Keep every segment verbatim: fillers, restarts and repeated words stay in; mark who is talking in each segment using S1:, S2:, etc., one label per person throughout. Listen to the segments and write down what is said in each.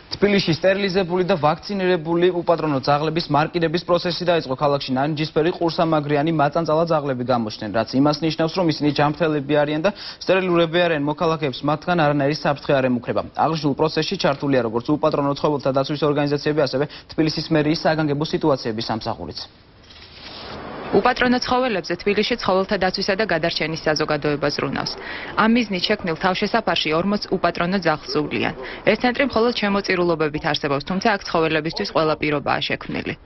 S1: თბილისში სტერილიზებული და ვაქცინირებული უპატრონო ძაღლების მარკირების პროცესი დაიწყო. ქალაქში ნარინჯისფერი, ყურსამაგრიანი, მაწანწალა ძაღლები გამოჩნდნენ, რაც იმას ნიშნავს, რომ ისინი ჯანმრთელები არიან და სტერილურები არიან. მოქალაქეებს მათგან არანაირი საფრთხე არ ემუქრება. აღნიშნულ პროცესში ჩართულია როგორც უპატრონო ცხოველთა დაცვის ორგანიზაციები, ასევე თბილისის მერიის საგანგებო სიტუაციების სამსახურიც.
S2: უპატრონო ცხოველებზე თბილისში ცხოველთა დაცვისა და გადარჩენის საზოგადოება ზრუნავს. ამ მიზნით შექმნილ თავშესაფარში ორმოც უპატრონო ძაღლს სულიან. ეს ცენტრი მხოლოდ შემოწირულობებით არსებობს, თუმცა აქ ცხოველებისთვის ყველა პირობაა შექმნილი.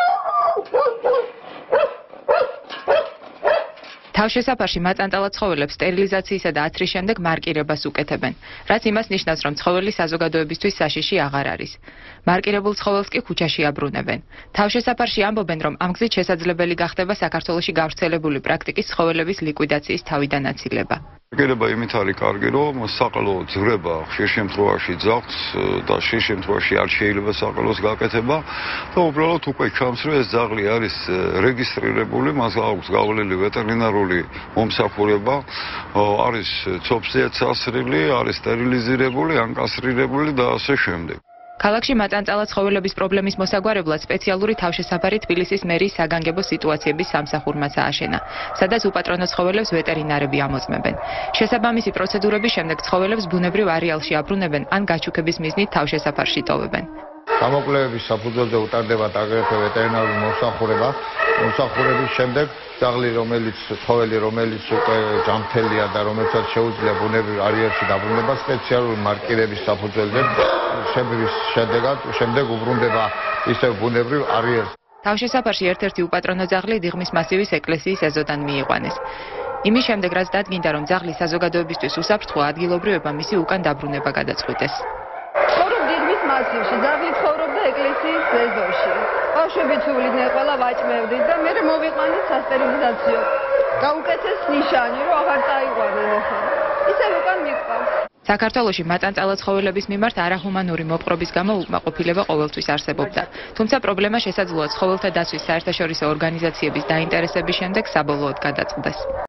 S2: თავშესაფარში მაწანწალა ცხოველებს სტერილიზაციისა და ათრის შემდეგ მარკირებას უკეთებენ, რაც იმას ნიშნავს, რომ ცხოველი საზოგადოებისთვის საშიში აღარ არის. მარკირებულ ცხოველს კი ქუჩაში აბრუნებენ. თავშესაფარში ამბობენ, რომ ამ გზით შესაძლებელი გახდება საქართველოში გავრცელებული პრაქტიკის ცხოველების ლიკვიდაციის თავიდანაცილება.
S3: მარკირება იმით არის კარგი, რომ საყელო ძვრება ხშირ შემთხვევაში ძაღლს და ხშირ შემთხვევაში არ შეიძლება საყელოს გაკეთება და უბრალოდ უკვე ჩანს, რომ ეს ძაღლი არის რეგისტრირებული, მას აქვს გავლილი ვეტერინარული მომსახურება, არის ცოფზე წასრილი, არის სტერილიზირებული, ანკასტრირებული და ასე შემდეგ.
S2: ქალაქში მაწანწალა ცხოველების პრობლემის მოსაგვარებლად სპეციალური თავშესაფარი თბილისის მერიის საგანგებო სიტუაციების სამსახურმაც ააშენა, სადაც უპატრონო ცხოველებს ვეტერინარები ამოწმებენ. შესაბამისი პროცედურების შემდეგ ცხოველებს ბუნებრივ არეალში აბრუნებენ ან გაჩუქების მიზნით თავშესაფარში ტოვებენ.
S4: გამოკვლევების საფუძველზე უტარდებათ აგრეთვე ვეტერინარული მომსახურება. მომსახურების შემდეგ ძაღლი, რომელიც ცხოველი, რომელიც უკვე ჯანმრთელია და რომელსაც შეუძლია ბუნებრივ არეალში დაბრუნება, სპეციალური მარკირების საფუძველზე შებრის შედეგად შემდეგ უბრუნდება ისევ ბუნებრივ არეალს.
S2: თავშესაფარში ერთ-ერთი უპატრონო ძაღლი დიღმის მასივის ეკლესიის ეზოდან მიიყვანეს. იმის შემდეგ, რაც დადგინდა, რომ ძაღლი საზოგადოებისთვის უსაფრთხოა, ადგილობრივებმა მისი უკან დაბრუნება გადაწყვიტეს.
S5: მასივში ძაღლი ცხოვრობდა ეკლესიის ეზოში. ბავშვები ცულიდნენ, ყველა ვაჭმევდით და მე მოვიყვანით სასტერილიზაციო. გაუკეთეს ნიშანი, რომ აღარ წაიყვანენ ახლა. ისევ უკან მიყვანს.
S2: საქართველოში მაწანწალა ცხოველების მიმართ არაჰუმანური მოპყრობის გამო უკმაყოფილება ყოველთვის არსებობდა. თუმცა პრობლემა შესაძლოა ცხოველთა დაცვის საერთაშორისო ორგანიზაციების დაინტერესების შემდეგ საბოლოოდ გადაწყდეს.